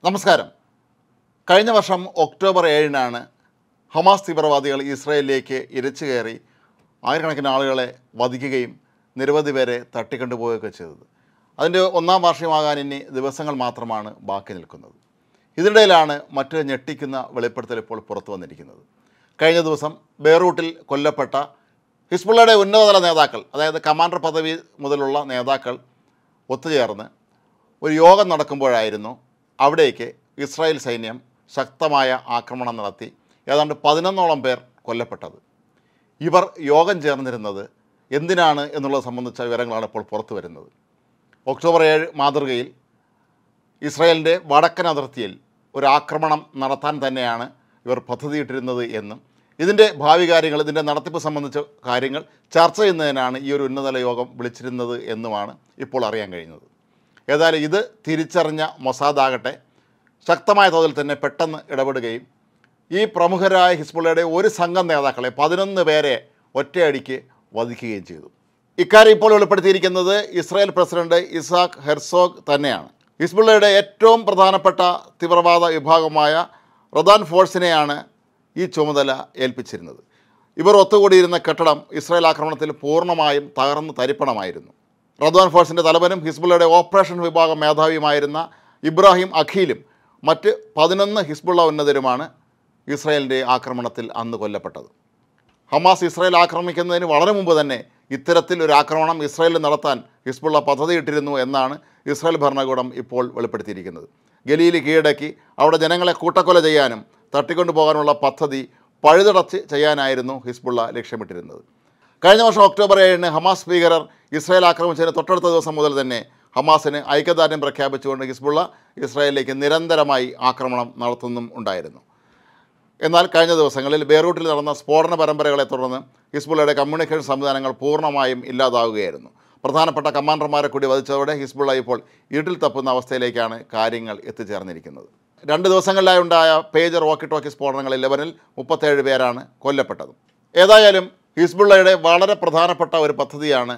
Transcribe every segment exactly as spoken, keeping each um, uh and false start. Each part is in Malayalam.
നമസ്കാരം. കഴിഞ്ഞ വർഷം ഒക്ടോബർ ഏഴിനാണ് ഹമാസ് തീവ്രവാദികൾ ഇസ്രായേലിലേക്ക് ഇരച്ചു കയറി ആയിരക്കണക്കിന് ആളുകളെ വധിക്കുകയും നിരവധി പേരെ തട്ടിക്കൊണ്ടുപോവുകയൊക്കെ ചെയ്തത്. അതിൻ്റെ ഒന്നാം വാർഷികമാകാൻ ഇനി ദിവസങ്ങൾ മാത്രമാണ് ബാക്കി നിൽക്കുന്നത്. ഇതിനിടയിലാണ് മറ്റൊരു ഞെട്ടിക്കുന്ന വെളിപ്പെടുത്തൽ ഇപ്പോൾ പുറത്തു വന്നിരിക്കുന്നത്. കഴിഞ്ഞ ദിവസം ബെയ്റൂട്ടിൽ കൊല്ലപ്പെട്ട ഹിസ്ബുള്ളയുടെ ഉന്നതതല നേതാക്കൾ, അതായത് കമാൻഡർ പദവി മുതലുള്ള നേതാക്കൾ ഒത്തുചേർന്ന് ഒരു യോഗം നടക്കുമ്പോഴായിരുന്നു അവിടേക്ക് ഇസ്രായേൽ സൈന്യം ശക്തമായ ആക്രമണം നടത്തി ഏതാണ്ട് പതിനൊന്നോളം പേർ കൊല്ലപ്പെട്ടത്. ഇവർ യോഗം ചേർന്നിരുന്നത് എന്തിനാണ് എന്നുള്ളത് സംബന്ധിച്ച വിവരങ്ങളാണ് ഇപ്പോൾ പുറത്തു വരുന്നത്. ഒക്ടോബർ ഏഴ് മാതൃകയിൽ ഇസ്രായേലിൻ്റെ വടക്കൻ അതിർത്തിയിൽ ഒരു ആക്രമണം നടത്താൻ തന്നെയാണ് ഇവർ പദ്ധതിയിട്ടിരുന്നത് എന്നും ഇതിൻ്റെ ഭാവി കാര്യങ്ങൾ, ഇതിൻ്റെ നടത്തിപ്പ് സംബന്ധിച്ച കാര്യങ്ങൾ ചർച്ച ചെയ്യുന്നതിനാണ് ഈ ഒരു ഉന്നതതല യോഗം വിളിച്ചിരുന്നത് എന്നുമാണ് ഇപ്പോൾ അറിയാൻ കഴിയുന്നത്. ഏതായാലും ഇത് തിരിച്ചറിഞ്ഞ മൊസാദ് ആകട്ടെ ശക്തമായ തോതിൽ തന്നെ പെട്ടെന്ന് ഇടപെടുകയും ഈ പ്രമുഖരായ ഹിസ്ബുള്ളയുടെ ഒരു സംഘം നേതാക്കളെ പതിനൊന്ന് പേരെ ഒറ്റയടിക്ക് വധിക്കുകയും ചെയ്തു. ഇക്കാര്യം ഇപ്പോൾ വെളിപ്പെടുത്തിയിരിക്കുന്നത് ഇസ്രായേൽ പ്രസിഡന്റ് ഇസാക്ക് ഹെർസോഗ് തന്നെയാണ്. ഹിസ്ബുള്ളയുടെ ഏറ്റവും പ്രധാനപ്പെട്ട തീവ്രവാദ വിഭാഗമായ റദാൻ ഫോഴ്സിനെയാണ് ഈ ചുമതല ഏൽപ്പിച്ചിരുന്നത്. ഇവർ ഒത്തുകൂടിയിരുന്ന കെട്ടിടം ഇസ്രായേൽ ആക്രമണത്തിൽ പൂർണ്ണമായും തകർന്ന് തരിപ്പണമായിരുന്നു. റദ്വാൻ ഫോഴ്സിൻ്റെ തലവനും ഹിസ്ബുള്ളയുടെ ഓപ്പറേഷൻ വിഭാഗം മേധാവിയുമായിരുന്ന ഇബ്രാഹിം അഖീലും മറ്റ് പതിനൊന്ന് ഹിസ്ബുള്ള ഉന്നതരുമാണ് ഇസ്രായേലിൻ്റെ ആക്രമണത്തിൽ അന്ന് കൊല്ലപ്പെട്ടത്. ഹമാസ് ഇസ്രായേൽ ആക്രമിക്കുന്നതിന് വളരെ മുമ്പ് തന്നെ ഇത്തരത്തിൽ ഒരു ആക്രമണം ഇസ്രായേലിൽ നടത്താൻ ഹിസ്ബുള്ള പദ്ധതിയിട്ടിരുന്നു എന്നാണ് ഇസ്രായേൽ ഭരണകൂടം ഇപ്പോൾ വെളിപ്പെടുത്തിയിരിക്കുന്നത്. ഗലീൽ കീഴടക്കി അവിടെ ജനങ്ങളെ കൂട്ടക്കൊല ചെയ്യാനും തട്ടിക്കൊണ്ടുപോകാനുള്ള പദ്ധതി പഴുതടച്ച് ചെയ്യാനായിരുന്നു ഹിസ്ബുള്ള ലക്ഷ്യമിട്ടിരുന്നത്. കഴിഞ്ഞ വർഷം ഒക്ടോബർ ഏഴിന് ഹമാസ് ഭീകരർ ഇസ്രായേൽ ആക്രമിച്ചതിന് തൊട്ടടുത്ത ദിവസം മുതൽ തന്നെ ഹമാസിന് ഐക്യദാർഢ്യം പ്രഖ്യാപിച്ചുകൊണ്ട് ഹിസ്ബുള്ള ഇസ്രായേലിലേക്ക് നിരന്തരമായി ആക്രമണം നടത്തുന്നും ഉണ്ടായിരുന്നു. എന്നാൽ കഴിഞ്ഞ ദിവസങ്ങളിൽ ബെയ്റൂട്ടിൽ നടന്ന സ്ഫോടന പരമ്പരകളെ തുടർന്ന് ഹിസ്ബുള്ളയുടെ കമ്മ്യൂണിക്കേഷൻ സംവിധാനങ്ങൾ പൂർണ്ണമായും ഇല്ലാതാവുകയായിരുന്നു. പ്രധാനപ്പെട്ട കമാൻഡർമാരെ കൂടി വധിച്ചതോടെ ഹിസ്ബുള്ള ഇപ്പോൾ ഇരുട്ടിൽ തപ്പുന്ന അവസ്ഥയിലേക്കാണ് കാര്യങ്ങൾ എത്തിച്ചേർന്നിരിക്കുന്നത്. രണ്ട് ദിവസങ്ങളിലായി ഉണ്ടായ പേജർ വോക്കി ടോക്കി സ്ഫോടനങ്ങളിൽ ലെബനിൽ മുപ്പത്തേഴ് പേരാണ് കൊല്ലപ്പെട്ടത്. ഏതായാലും ഹിസ്ബുള്ളയുടെ വളരെ പ്രധാനപ്പെട്ട ഒരു പദ്ധതിയാണ്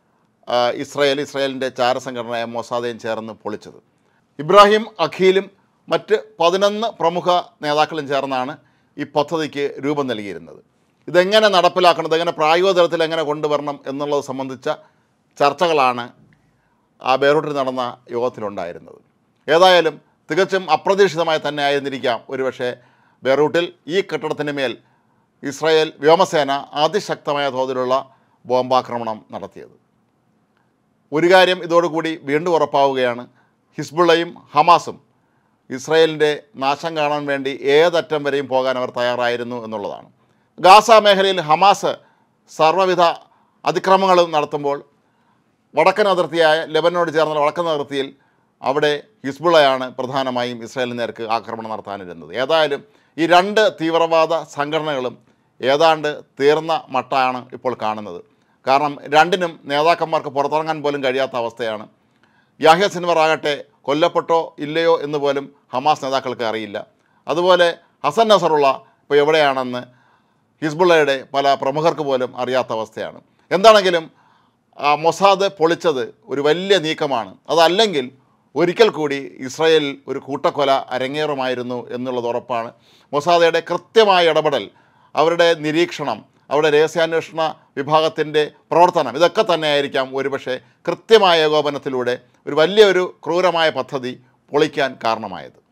ഇസ്രായേൽ ഇസ്രായേലിൻ്റെ ചാരസംഘടനയായ മൊസാദയും ചേർന്ന് പൊളിച്ചത്. ഇബ്രാഹിം അഖീലും മറ്റ് പതിനൊന്ന് പ്രമുഖ നേതാക്കളും ചേർന്നാണ് ഈ പദ്ധതിക്ക് രൂപം നൽകിയിരുന്നത്. ഇതെങ്ങനെ നടപ്പിലാക്കണം, ഇതെങ്ങനെ പ്രായോഗിക തലത്തിൽ എങ്ങനെ കൊണ്ടുവരണം എന്നുള്ളത് സംബന്ധിച്ച ചർച്ചകളാണ് ആ ബെയ്റൂട്ടിൽ നടന്ന യോഗത്തിലുണ്ടായിരുന്നത്. ഏതായാലും തികച്ചും അപ്രതീക്ഷിതമായി തന്നെ ആയിരുന്നിരിക്കാം ഒരുപക്ഷെ ബെയ്റൂട്ടിൽ ഈ കെട്ടിടത്തിന് മേൽ ഇസ്രായേൽ വ്യോമസേന അതിശക്തമായ തോതിലുള്ള ബോംബാക്രമണം നടത്തിയത്. ഒരു കാര്യം ഇതോടുകൂടി വീണ്ടും ഉറപ്പാവുകയാണ്, ഹിസ്ബുള്ളയും ഹമാസും ഇസ്രായേലിൻ്റെ നാശം കാണാൻ വേണ്ടി ഏതറ്റം വരെയും പോകാൻ അവർ തയ്യാറായിരുന്നു എന്നുള്ളതാണ്. ഗാസ മേഖലയിൽ ഹമാസ് സർവ്വവിധ അതിക്രമങ്ങളും നടത്തുമ്പോൾ വടക്കൻ അതിർത്തിയായ ലെബനോട് ചേർന്ന വടക്കൻ അതിർത്തിയിൽ അവിടെ ഹിസ്ബുള്ളയാണ് പ്രധാനമായും ഇസ്രായേലിന് നേർക്ക് ആക്രമണം നടത്താനിരുന്നത്. ഏതായാലും ഈ രണ്ട് തീവ്രവാദ സംഘടനകളും ഏതാണ്ട് തീർന്ന മട്ടാണ് ഇപ്പോൾ കാണുന്നത്. കാരണം രണ്ടിനും നേതാക്കന്മാർക്ക് പുറത്തിറങ്ങാൻ പോലും കഴിയാത്ത അവസ്ഥയാണ്. യാഹ്യ സിൻവർ ആകട്ടെ കൊല്ലപ്പെട്ടോ ഇല്ലയോ എന്ന് പോലും ഹമാസ് നേതാക്കൾക്ക് അറിയില്ല. അതുപോലെ ഹസൻ നസറുള്ള ഇപ്പോൾ എവിടെയാണെന്ന് ഹിസ്ബുള്ളയുടെ പല പ്രമുഖർക്ക് പോലും അറിയാത്ത അവസ്ഥയാണ്. എന്താണെങ്കിലും മൊസാദ് പൊളിച്ചത് ഒരു വലിയ നീക്കമാണ്. അതല്ലെങ്കിൽ ഒരിക്കൽ കൂടി ഇസ്രായേൽ ഒരു കൂട്ടക്കൊല അരങ്ങേറുമായിരുന്നു എന്നുള്ളത് ഉറപ്പാണ്. മൊസാദയുടെ കൃത്യമായ ഇടപെടൽ, അവരുടെ നിരീക്ഷണം, അവരുടെ രഹസ്യാന്വേഷണ വിഭാഗത്തിൻ്റെ പ്രവർത്തനം, ഇതൊക്കെ തന്നെയായിരിക്കാം ഒരുപക്ഷെ കൃത്യമായ ഏകോപനത്തിലൂടെ ഒരു വലിയൊരു ക്രൂരമായ പദ്ധതി പൊളിക്കാൻ കാരണമായത്.